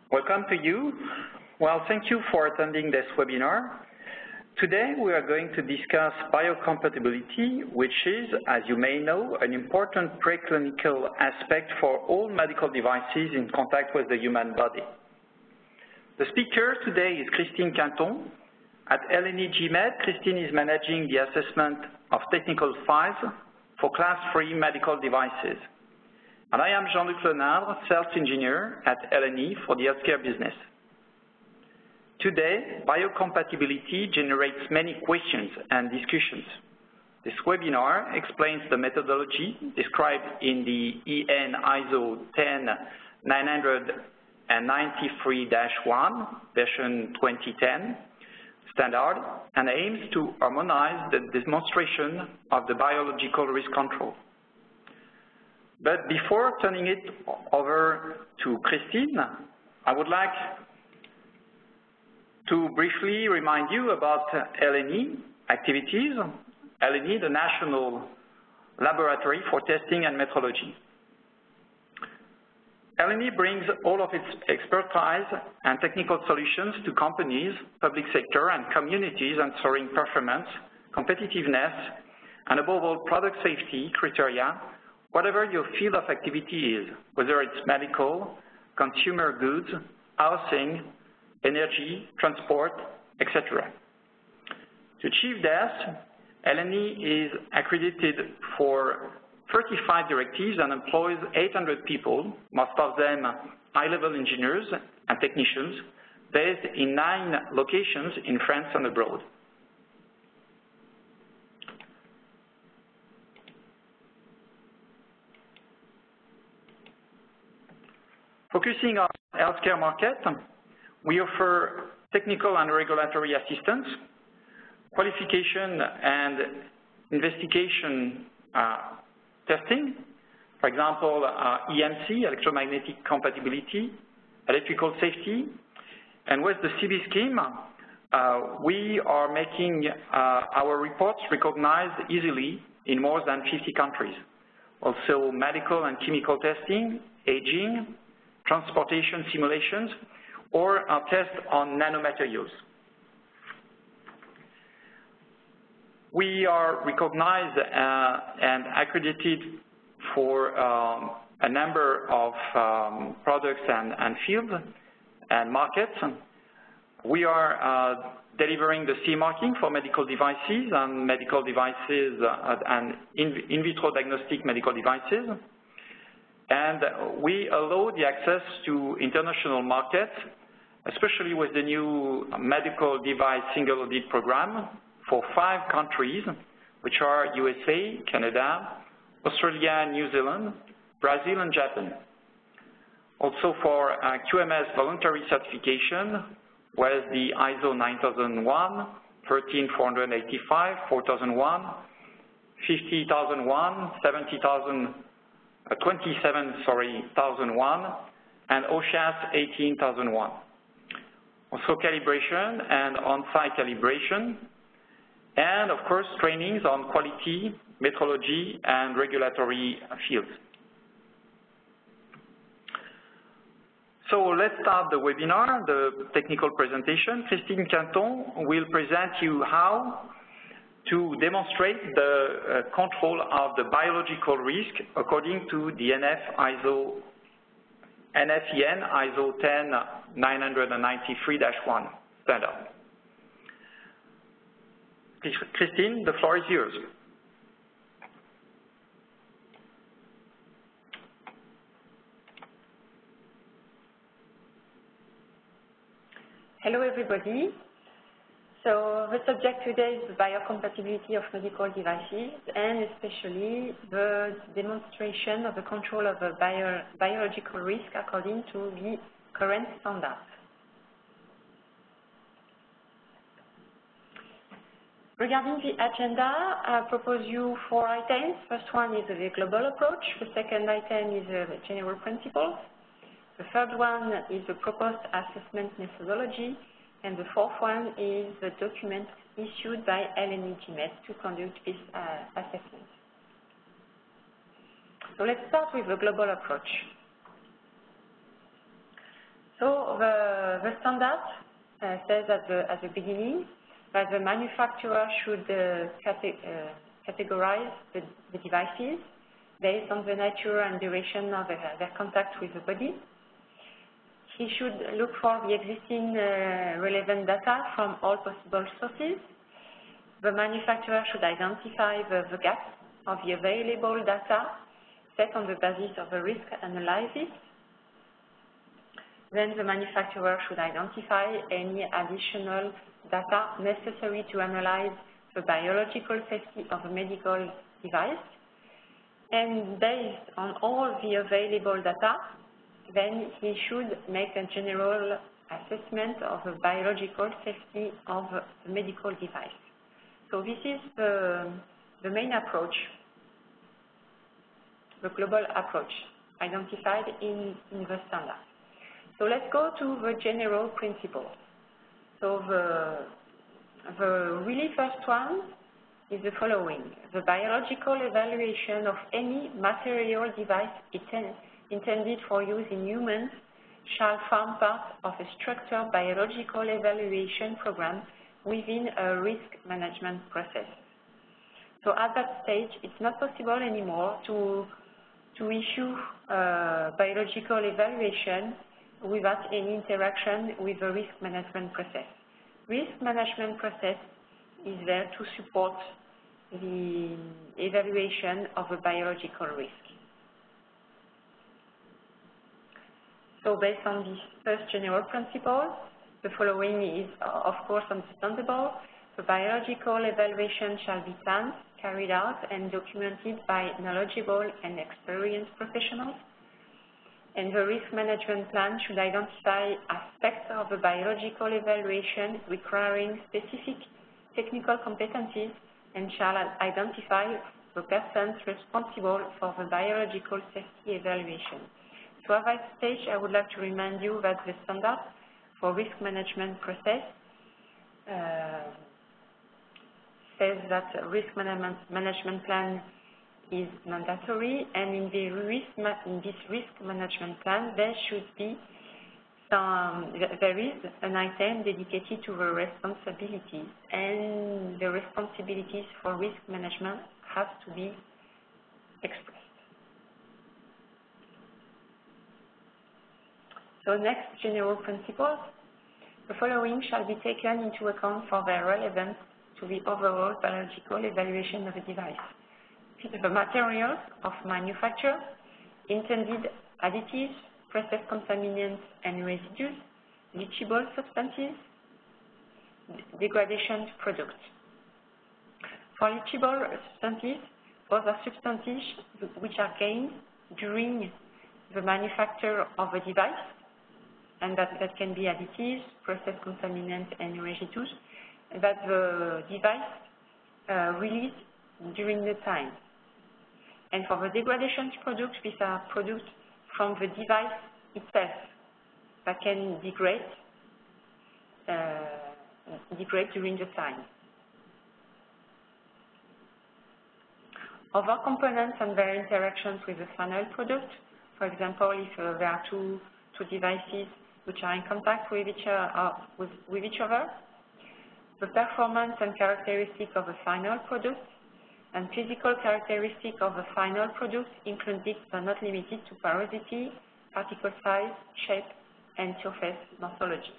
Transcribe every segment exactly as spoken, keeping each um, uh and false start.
Welcome to you. Well, thank you for attending this webinar. Today we are going to discuss biocompatibility, which is, as you may know, an important preclinical aspect for all medical devices in contact with the human body. The speaker today is Christine Quinton. At L N E GMed, Christine is managing the assessment of technical files for class three medical devices. And I am Jean-Luc Lenardre, sales engineer at L N E for the healthcare business. Today, biocompatibility generates many questions and discussions. This webinar explains the methodology described in the E N I S O ten nine ninety-three dash one, version twenty ten, standard, and aims to harmonize the demonstration of the biological risk control. But before turning it over to Christine, I would like to briefly remind you about L N E activities. L N E, the National Laboratory for Testing and Metrology. L N E brings all of its expertise and technical solutions to companies, public sector, and communities ensuring performance, competitiveness, and above all, product safety criteria, whatever your field of activity is, whether it's medical, consumer goods, housing, energy, transport, et cetera. To achieve this, L N E is accredited for thirty-five directives and employs eight hundred people, most of them high-level engineers and technicians, based in nine locations in France and abroad. Focusing on the healthcare market, we offer technical and regulatory assistance, qualification and investigation uh, testing, for example, uh, E M C, electromagnetic compatibility, electrical safety, and with the C B scheme, uh, we are making uh, our reports recognized easily in more than fifty countries. Also, medical and chemical testing, aging, transportation simulations, or a test on nanomaterials. We are recognized uh, and accredited for um, a number of um, products and, and fields and markets. We are uh, delivering the C E marking for medical devices and medical devices uh, and in, in vitro diagnostic medical devices. And we allow the access to international markets, especially with the new medical device single audit program for five countries, which are U S A, Canada, Australia, New Zealand, Brazil, and Japan. Also for uh, Q M S voluntary certification with the I S O nine thousand one, thirteen four eighty-five, four thousand one, fifty thousand one, seventy thousand, uh, twenty-seven, sorry, one thousand one, and O S H A S eighteen thousand one. Also calibration and on-site calibration, and of course trainings on quality, metrology, and regulatory fields. So let's start the webinar, the technical presentation. Christine Quinton will present you how to demonstrate the uh, control of the biological risk according to the N F I S O N F E N I S O ten nine ninety-three dash one standard. Christine, the floor is yours. Hello, everybody. So the subject today is the biocompatibility of medical devices, and especially the demonstration of the control of the bio biological risk according to the current standards. Regarding the agenda, I propose you four items. First one is the global approach. The second item is the general principles. The third one is the proposed assessment methodology. And the fourth one is the document issued by L N E GMed to conduct this uh, assessment. So let's start with the global approach. So the, the standard uh, says at the, at the beginning that the manufacturer should uh, cate uh, categorize the, the devices based on the nature and duration of the, their contact with the body. He should look for the existing uh, relevant data from all possible sources. The manufacturer should identify the, the gaps of the available data set on the basis of a risk analysis. Then the manufacturer should identify any additional data necessary to analyze the biological safety of a medical device. And based on all the available data, then he should make a general assessment of the biological safety of the medical device. So this is the, the main approach, the global approach identified in, in the standard. So let's go to the general principles. So the, the really first one is the following. The biological evaluation of any material device intended for use in humans shall form part of a structured biological evaluation program within a risk management process. So at that stage, it's not possible anymore to, to issue a biological evaluation without any interaction with the risk management process. Risk management process is there to support the evaluation of a biological risk. So based on this first general principle, the following is, of course, understandable. The biological evaluation shall be planned, carried out, and documented by knowledgeable and experienced professionals. And the risk management plan should identify aspects of the biological evaluation requiring specific technical competencies and shall identify the persons responsible for the biological safety evaluation. So at that stage, I would like to remind you that the standard for risk management process uh, says that risk management, management plan is mandatory, and in, the risk in this risk management plan, there should be some, there is an item dedicated to the responsibilities, and the responsibilities for risk management have to be expressed. So next general principles, the following shall be taken into account for their relevance to the overall biological evaluation of a device. The materials of manufacture, intended additives, process contaminants and residues, leachable substances, degradation products. For leachable substances, those are substances which are gained during the manufacture of a device, and that, that can be additives, process contaminants and residues, that the device uh, released during the time. And for the degradation products, these are products from the device itself that can degrade, uh, degrade during the time. Other components and their interactions with the final product, for example, if uh, there are two, two devices which are in contact with each, uh, with, with each other, the performance and characteristics of the final product, and physical characteristics of the final product, including but not limited to porosity, particle size, shape, and surface morphology.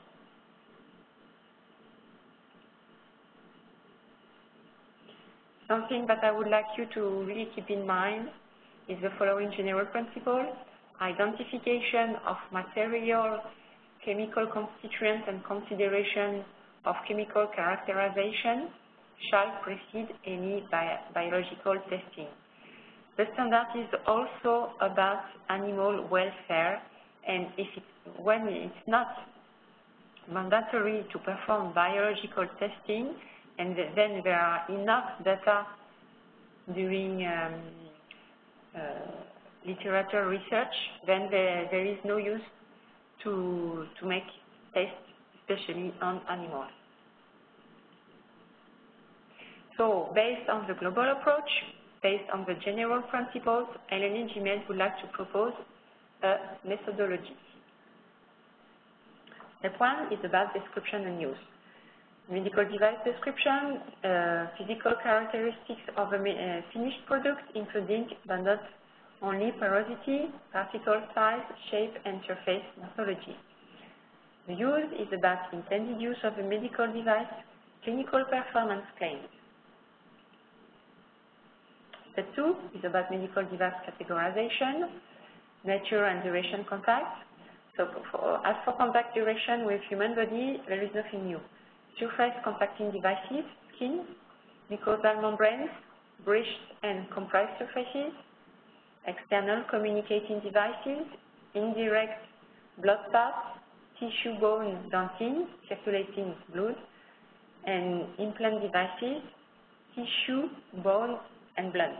Something that I would like you to really keep in mind is the following general principle: identification of material, chemical constituents, and consideration of chemical characterization shall precede any bi biological testing. The standard is also about animal welfare, and if it, when it's not mandatory to perform biological testing, and then there are enough data during um, uh, literature research, then there, there is no use to, to make tests, especially on animals. So, based on the global approach, based on the general principles, L N E G M E D would like to propose a methodology. Step one is about description and use. Medical device description, uh, physical characteristics of a uh, finished product, including but not only porosity, particle size, shape, and surface morphology. The use is about intended use of a medical device, clinical performance claims. Step two is about medical device categorization, nature and duration contact. So for, as for contact duration with human body, there is nothing new. Surface contacting devices, skin, mucosal membranes, bridged and compressed surfaces, external communicating devices, indirect blood paths, tissue bone dentin, circulating blood, and implant devices, tissue, bone, and blood.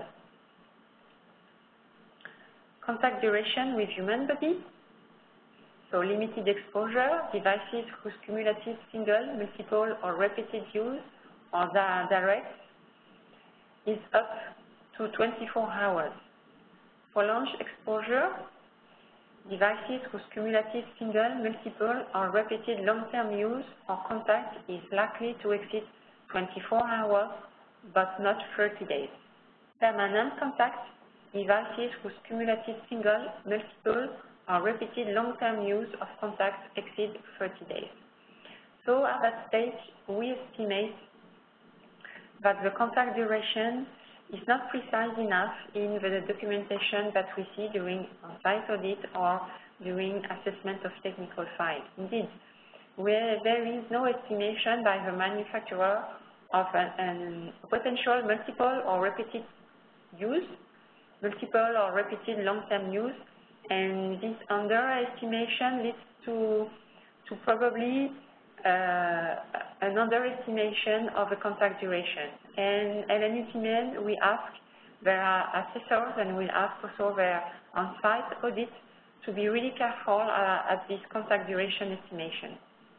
Contact duration with human body. So limited exposure, devices whose cumulative single, multiple, or repeated use, or direct, is up to twenty-four hours. Prolonged exposure, devices whose cumulative single, multiple, or repeated long-term use or contact is likely to exceed twenty-four hours, but not thirty days. Permanent contact, devices whose cumulative single, multiple, or repeated long-term use of contact exceed thirty days. So at that stage, we estimate that the contact duration is not precise enough in the documentation that we see during on-site audit or during assessment of technical files. Indeed, where there is no estimation by the manufacturer of a potential multiple or repeated use, multiple or repeated long-term use, and this underestimation leads to, to probably uh, an underestimation of the contact duration. And L N U team, we ask their assessors and we'll ask also their on-site audit to be really careful uh, at this contact duration estimation.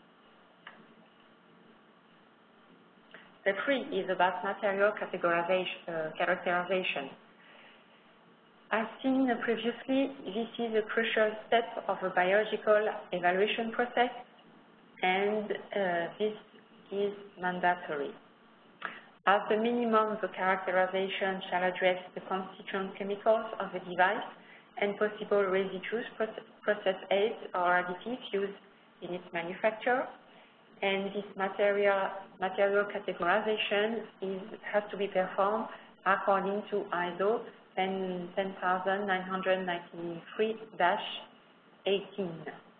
Step three is about material categorization, uh, characterization. As seen previously, this is a crucial step of a biological evaluation process, and uh, this is mandatory. As the minimum, the characterization shall address the constituent chemicals of the device and possible residues, process aids, or additives used in its manufacture. And this material, material categorization is, has to be performed according to I S O ten thousand nine hundred ninety-three dash eighteen.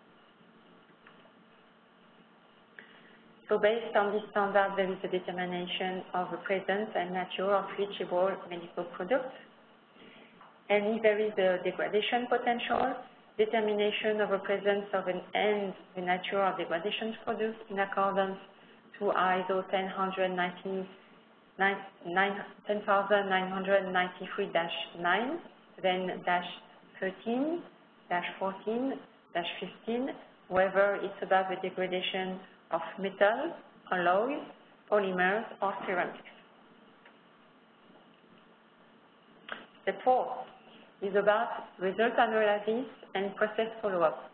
So based on this standard, there is a determination of the presence and nature of leachable medical products. And if there is a degradation potential, determination of the presence of an and the nature of degradation products in accordance to I S O ten thousand nine hundred ninety-three dash nine, then dash thirteen, dash fourteen, dash fifteen, whether it's about the degradation of metal, alloys, polymers, or ceramics. Step four is about result analysis and process follow-up.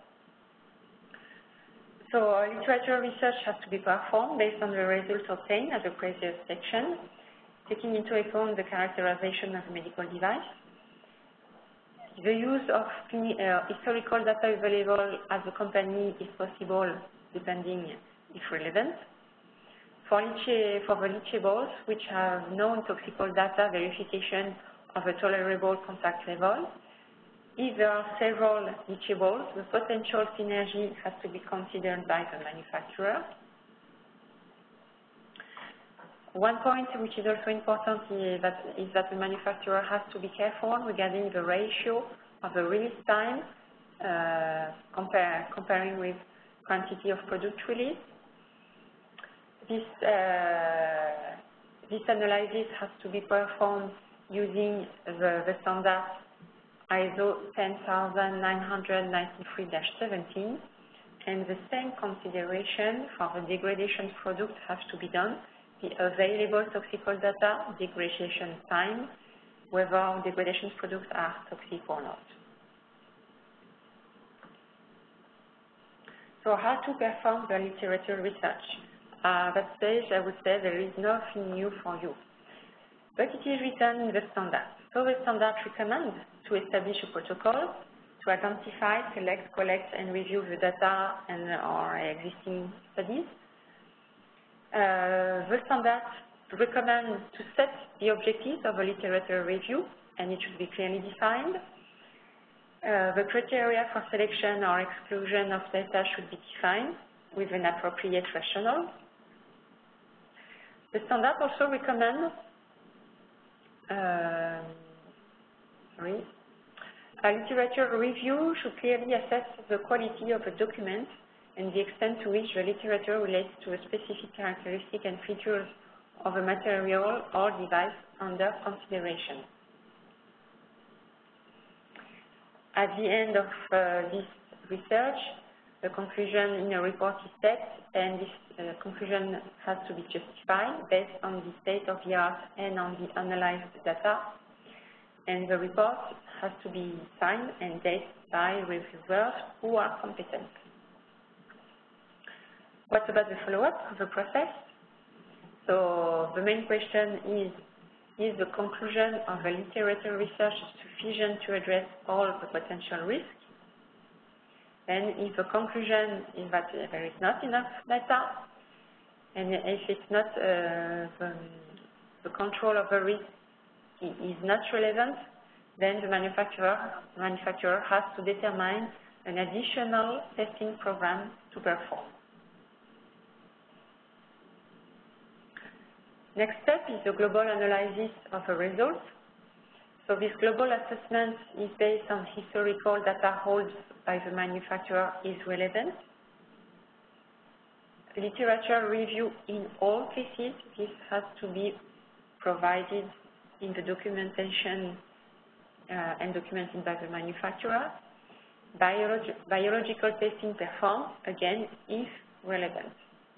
So uh, literature research has to be performed based on the results obtained at the previous section, taking into account the characterization of the medical device. The use of uh, historical data available at the company is possible, depending if relevant. For, leach for the leachables, which have known toxical data, verification of a tolerable contact level. If there are several leachables, the potential synergy has to be considered by the manufacturer. One point which is also important is that, is that the manufacturer has to be careful regarding the ratio of the release time uh, compare, comparing with quantity of product release. This, uh, this analysis has to be performed using the, the standard I S O ten thousand nine hundred ninety-three dash seventeen, and the same consideration for the degradation product has to be done, the available toxical data, degradation time, whether degradation products are toxic or not. So how to perform the literature research? At that stage, I would say there is nothing new for you, but it is written in the standard. So the standard recommends to establish a protocol to identify, select, collect, and review the data and our existing studies. Uh, the standard recommends to set the objectives of a literature review, and it should be clearly defined. Uh, the criteria for selection or exclusion of data should be defined with an appropriate rationale. The standard also recommends uh, sorry, a literature review should clearly assess the quality of a document and the extent to which the literature relates to a specific characteristic and features of a material or device under consideration. At the end of uh, this research, the conclusion in a report is set, and this uh, conclusion has to be justified based on the state of the art and on the analyzed data. And the report has to be signed and dated by reviewers who are competent. What about the follow-up of the process? So the main question is, is the conclusion of the literature research sufficient to address all the potential risks? And if the conclusion is that there is not enough data, and if it's not uh, the, the control of the risk is not relevant, then the manufacturer, manufacturer has to determine an additional testing program to perform. Next step is the global analysis of the results. So this global assessment is based on historical data holds by the manufacturer is relevant. Literature review in all cases, this has to be provided in the documentation uh, and documented by the manufacturer. Biologi biological testing performed, again, if relevant.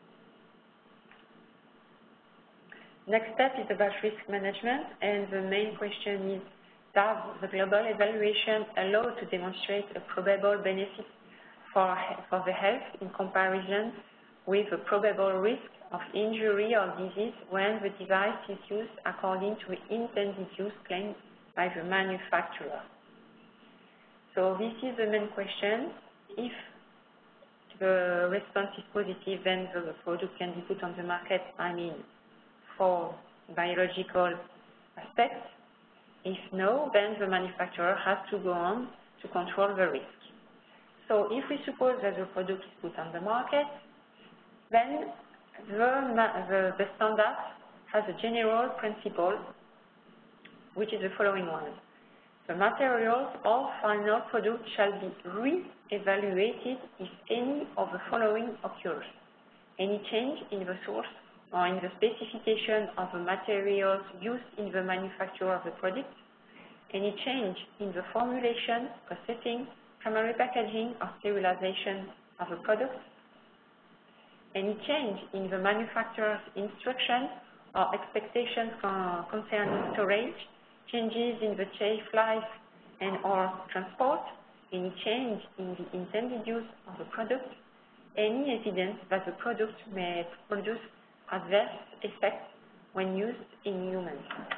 Next step is about risk management, and the main question is, does the global evaluation allow to demonstrate a probable benefit for, for the health in comparison with a probable risk of injury or disease when the device is used according to the intended use claimed by the manufacturer? So this is the main question. If the response is positive, then the product can be put on the market, I mean, for biological aspects. If no, then the manufacturer has to go on to control the risk. So if we suppose that the product is put on the market, then the, the, the standard has a general principle, which is the following one. The materials or final product shall be re-evaluated if any of the following occurs. Any change in the source or in the specification of the materials used in the manufacture of the product, any change in the formulation, processing, primary packaging, or sterilization of the product, any change in the manufacturer's instructions or expectations concerning storage, changes in the shelf life and or transport, any change in the intended use of the product, any evidence that the product may produce adverse effects when used in humans.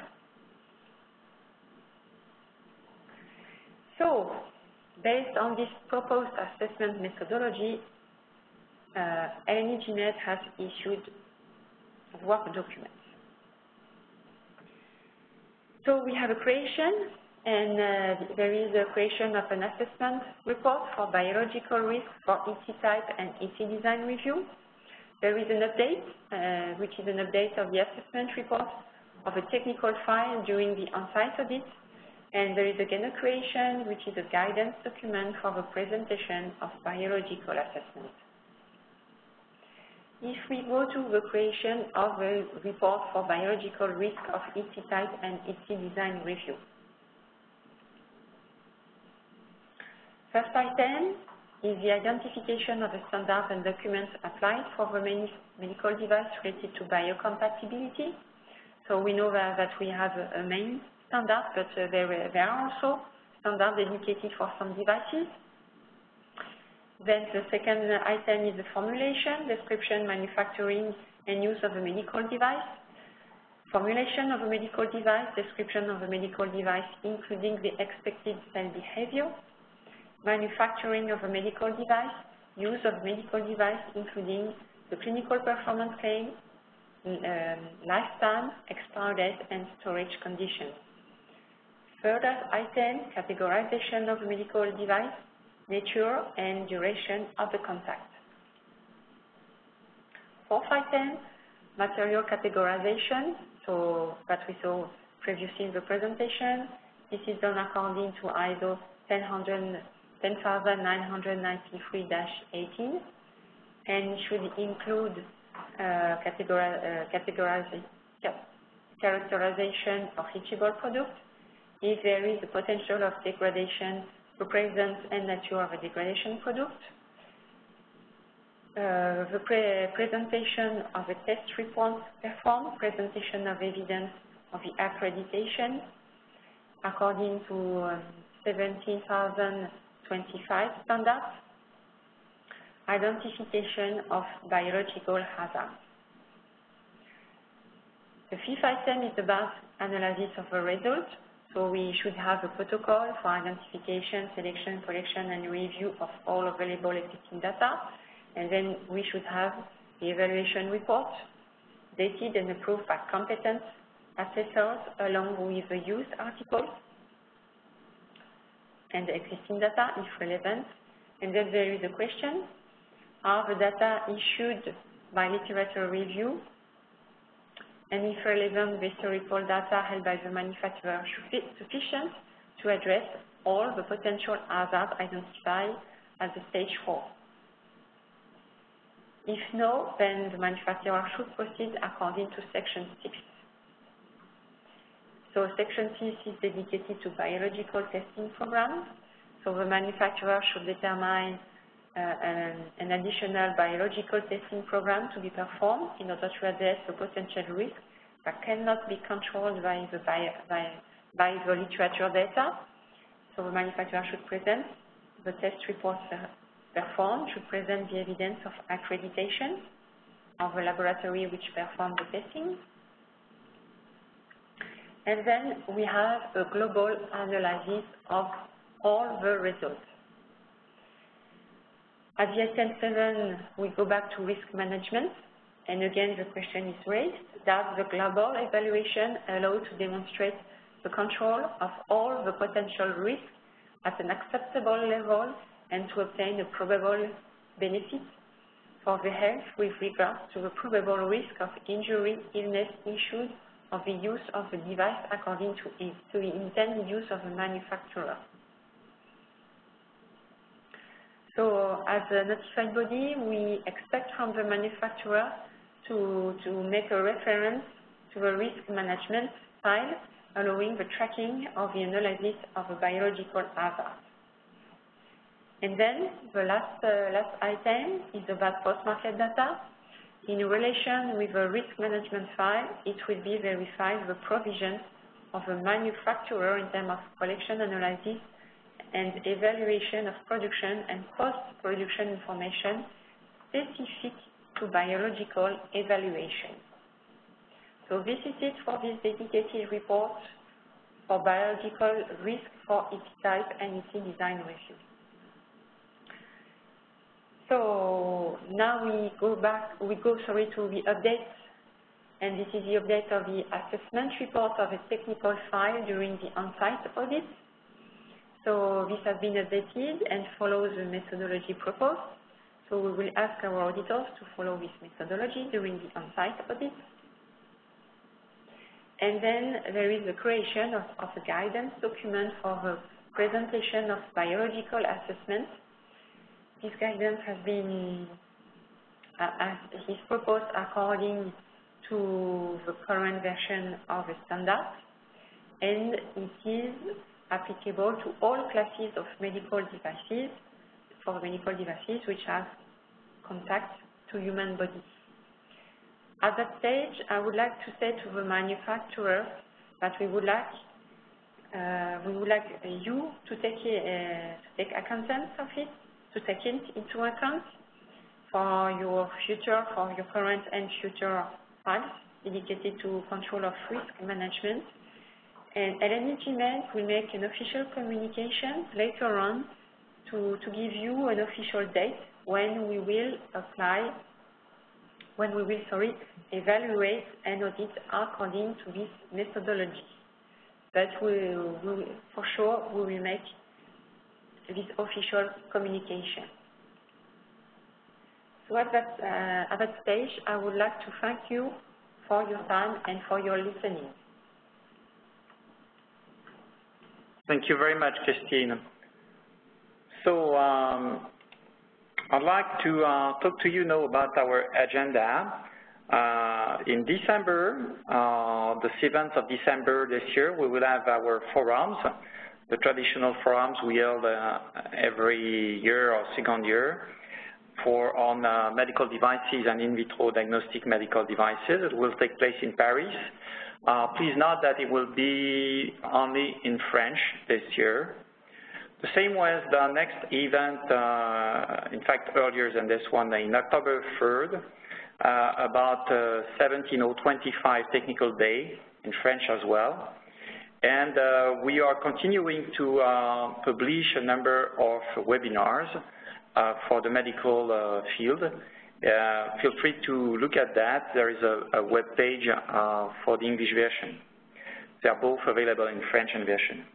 So, based on this proposed assessment methodology, uh, L N E GIMED has issued work documents. So we have a creation, and uh, there is a creation of an assessment report for biological risk for E C type and E C design review. There is an update, uh, which is an update of the assessment report of a technical file during the on-site audit, and there is again a creation, which is a guidance document for the presentation of biological assessment. If we go to the creation of a report for biological risk of E C type and E C design review. First item is the identification of the standards and documents applied for the medical device related to biocompatibility. So we know that, that we have a, a main standard, but uh, there, there are also standards dedicated for some devices. Then the second item is the formulation, description, manufacturing, and use of a medical device. Formulation of a medical device, description of a medical device, including the expected cell behavior. Manufacturing of a medical device, use of medical device, including the clinical performance claim, um, lifetime, expire date, and storage conditions. Third item, categorization of a medical device, nature and duration of the contact. Fourth item, material categorization, so that we saw previously in the presentation. This is done according to I S O ten thousand nine hundred ninety-three dash eighteen and should include uh, categori uh, categorization, characterization of leachable product, if there is a potential of degradation, the presence and nature of a degradation product, uh, the pre presentation of a test report performed, presentation of evidence of the accreditation according to um, seventeen thousand twenty-five standards, identification of biological hazards. The fifth item is about analysis of a result. So we should have a protocol for identification, selection, collection, and review of all available existing data. And then we should have the evaluation report, dated and approved by competent assessors along with the used articles and the existing data if relevant. And then there is a question, are the data issued by literature review and if relevant, the historical data held by the manufacturer should be sufficient to address all the potential hazards identified at the stage four. If no, then the manufacturer should proceed according to section six. So section six is dedicated to biological testing programs. So the manufacturer should determine uh, an, an additional biological testing program to be performed in order to address the potential risk that cannot be controlled by the, by, by, by the literature data. So the manufacturer should present the test reports performed, should present the evidence of accreditation of the laboratory which performed the testing. And then we have a global analysis of all the results. At the item seven, we go back to risk management. And again, the question is raised, does the global evaluation allow to demonstrate the control of all the potential risks at an acceptable level and to obtain a probable benefit for the health with regard to the probable risk of injury, illness, issues of the use of the device according to, it, to the intended use of the manufacturer. So as a notified body, we expect from the manufacturer to, to make a reference to the risk management file allowing the tracking of the analysis of a biological hazard. And then the last, uh, last item is about post-market data. In relation with the risk management file, it will be verified the provisions of the manufacturer in terms of collection, analysis, and evaluation of production and post-production information specific to biological evaluation. So this is it for this dedicated report for biological risk for E P type and E P design review. So now we go back, we go, sorry, to the update, and this is the update of the assessment report of a technical file during the on-site audit. So this has been updated and follows the methodology proposed. So we will ask our auditors to follow this methodology during the on-site audit. And then there is the creation of, of a guidance document for the presentation of biological assessments. This guidance has been uh, as is proposed according to the current version of the standard, and it is applicable to all classes of medical devices, for medical devices which have contact to human bodies. At that stage, I would like to say to the manufacturer that we would like uh, we would like you to take uh, to take accountance of it, to take it into account for your future, for your current and future files dedicated to control of risk management. And L N E G-Med will make an official communication later on to, to give you an official date when we will apply, when we will, sorry, evaluate and audit according to this methodology. But we, we, for sure, we will make this official communication. So at that, uh, at that stage, I would like to thank you for your time and for your listening. Thank you very much, Christine. So um, I'd like to uh, talk to you now about our agenda. Uh, in December, uh, the seventh of December this year, we will have our forums, the traditional forums we hold uh, every year or second year for on uh, medical devices and in vitro diagnostic medical devices. It will take place in Paris. Uh, please note that it will be only in French this year. The same was the next event, uh, in fact earlier than this one, in October third, uh, about uh, seventeen oh twenty-five Technical Day in French as well. And uh, we are continuing to uh, publish a number of webinars uh, for the medical uh, field. Uh, feel free to look at that. There is a, a web page uh, for the English version. They are both available in French and version.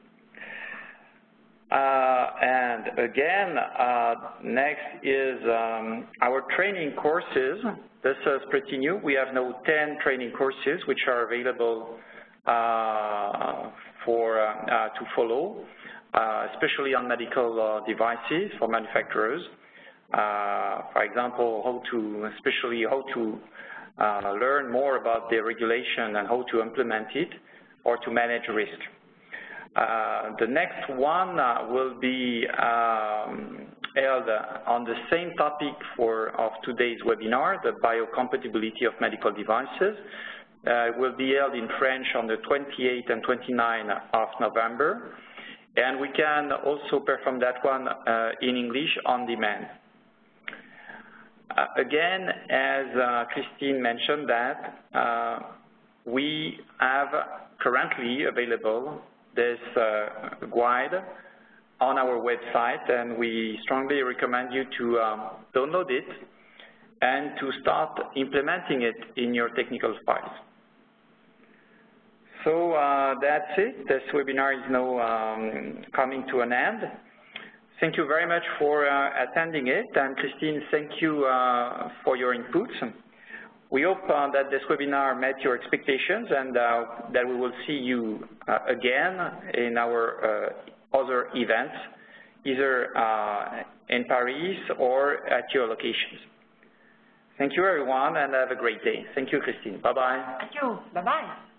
Uh, and again, uh, next is um, our training courses. This is pretty new. We have now ten training courses which are available uh, for uh, uh, to follow, uh, especially on medical uh, devices for manufacturers. Uh, for example, how to, especially how to uh, learn more about the regulation and how to implement it or to manage risk. Uh, the next one uh, will be um, held on the same topic for of today's webinar, the biocompatibility of medical devices. Uh, it will be held in French on the twenty-eighth and twenty-ninth of November, and we can also perform that one uh, in English on demand. Uh, again, as uh, Christine mentioned that, uh, we have currently available this uh, guide on our website, and we strongly recommend you to um, download it and to start implementing it in your technical files. So uh, that's it. This webinar is now um, coming to an end. Thank you very much for uh, attending it, and Christine, thank you uh, for your inputs. We hope uh, that this webinar met your expectations and uh, that we will see you uh, again in our uh, other events, either uh, in Paris or at your locations. Thank you, everyone, and have a great day. Thank you, Christine. Bye-bye. Thank you. Bye-bye.